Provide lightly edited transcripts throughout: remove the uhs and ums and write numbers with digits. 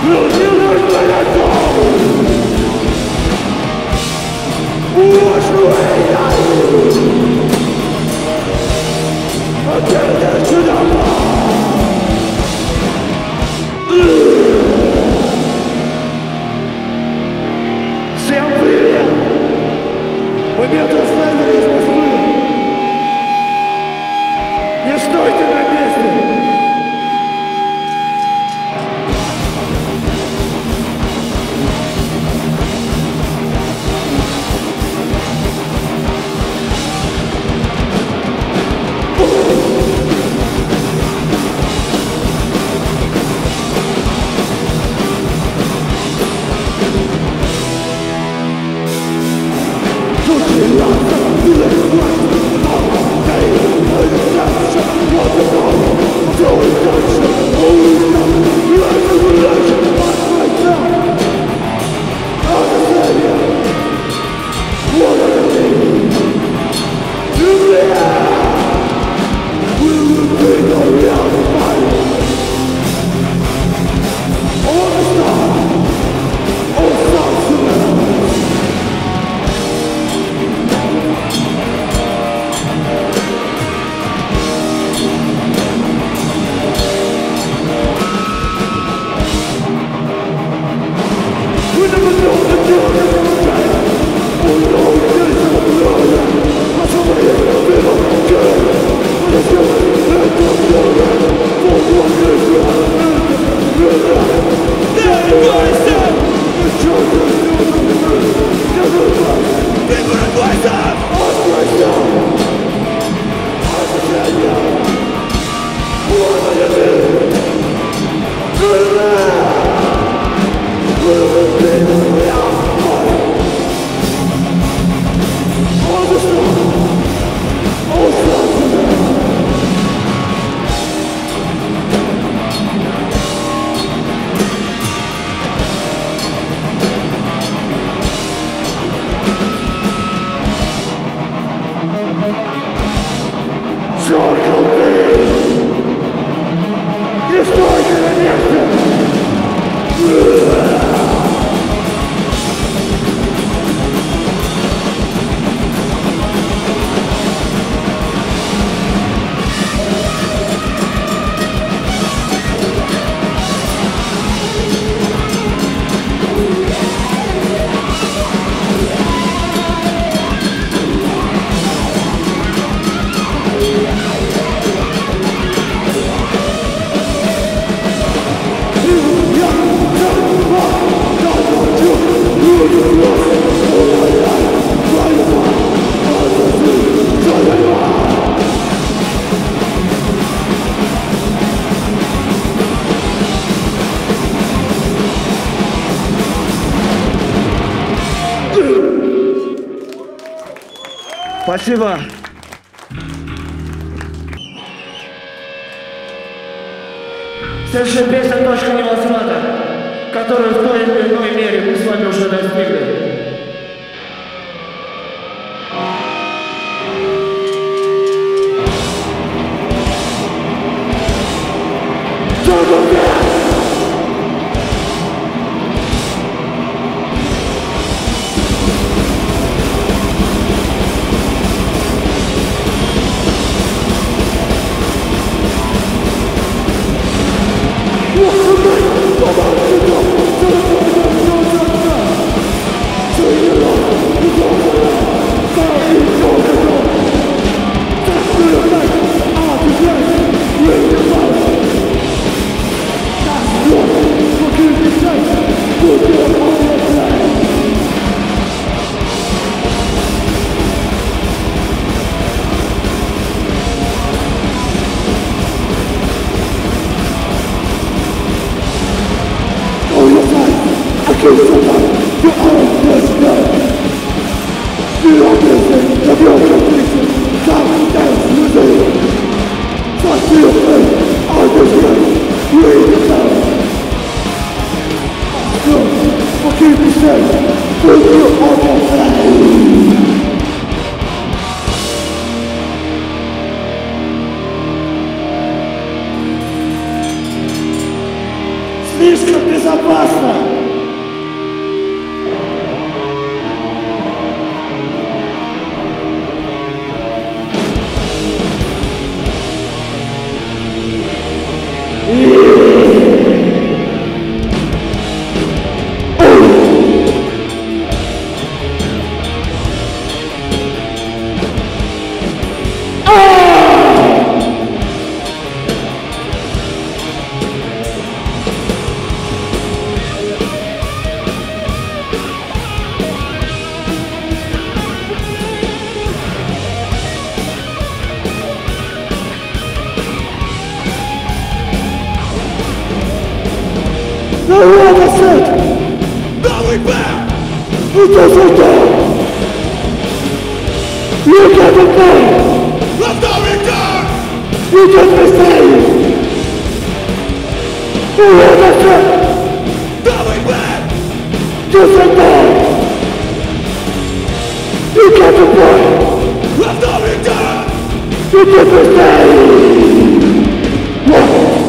Спасибо. Следующая песня «Точка невозврата», которую в той или иной мере мы с вами уже достигли. Слишком безопасно! No one has said! Going back! It doesn't die! You got the power! Of no return! You can mistake! No one has said! Going back! Doesn't die! You got the power! Of no return! You can mistake! What?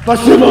Спасибо!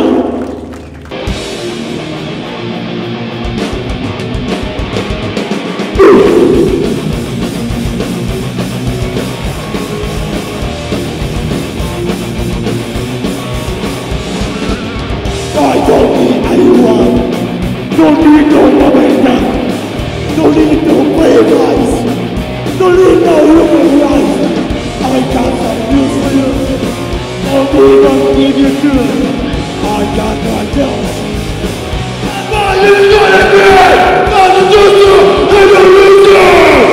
I don't need anyone. Don't need no momentum. Don't need no brave eyes. Don't need no human rights. I got some news for you. Don't even give you to it. I got my doubts. But it's gonna be not a loser and a loser.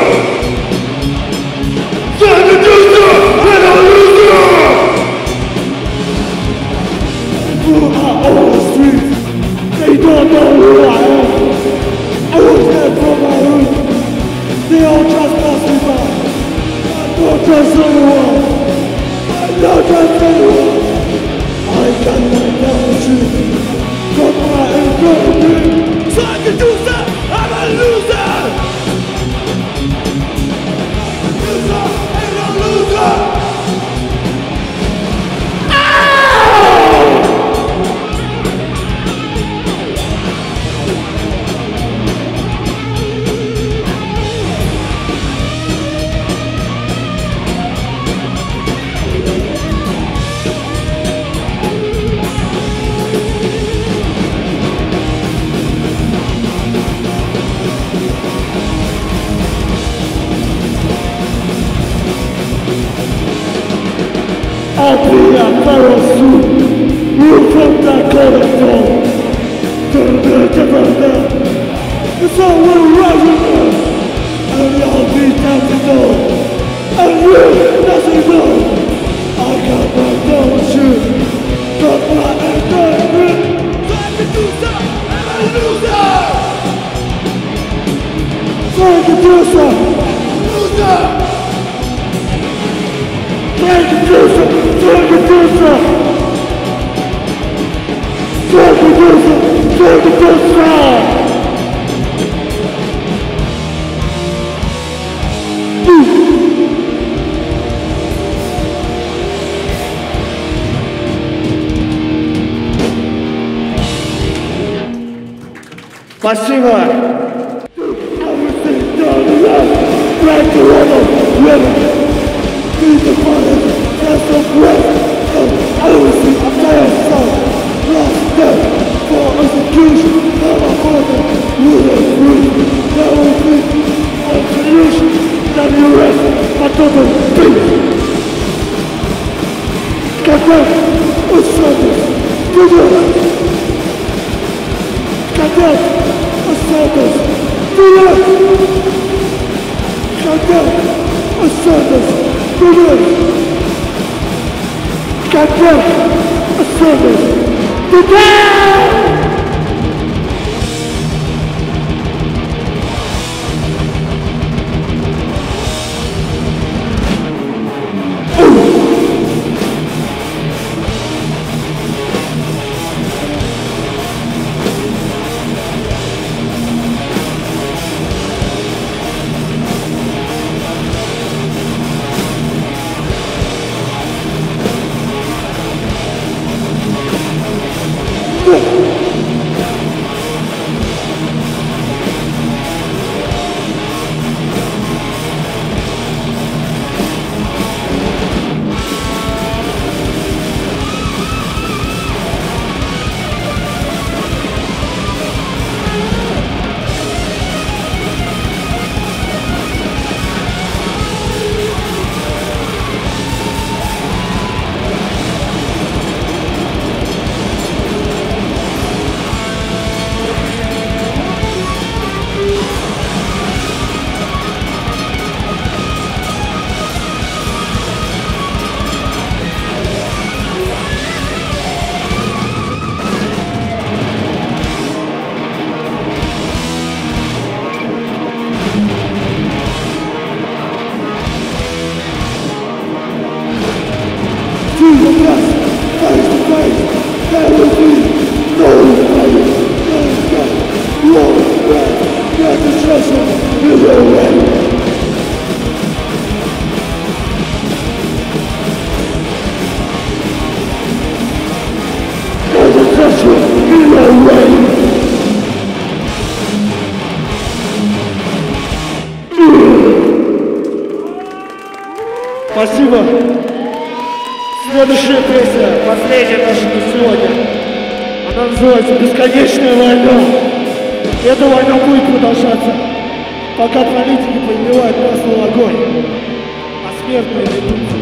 Not a loser and a loser. Who are all the streets? They don't know who I am. I was there from my room. They all just passed me by. I don't trust anyone. I don't trust anyone. I got my damage. Got my encouragement. So I can do that. I'm a loser. Loser and a loser. I'll be a feral suit, you from that corner door. It's all we're rising up, and I'll be down the door. And you, nothing more. I got my damage, got my encouragement. So I can do that, and I lose that. So I can do that, lose that. Thank you, Joseph! Thank you, Joseph! Thank you, Joseph! Thank you, Joseph! Спасибо! Everything done enough! Right to women! Be the father, that's the breath of everything of myself. Lost death for execution of my father. You are free. That will be a solution that you rest my total peace. Goddamn, what's service? Do this. Goddamn, what's service? Do this. Goddamn, what's service? Do this! Goddamn! A service! Today! Спасибо. Следующая песня, последняя наша на сегодня. Она называется «Бесконечная война». Эта война будет продолжаться, пока политики подливают масло в огонь, а смертные ведутся.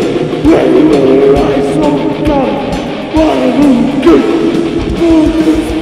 Why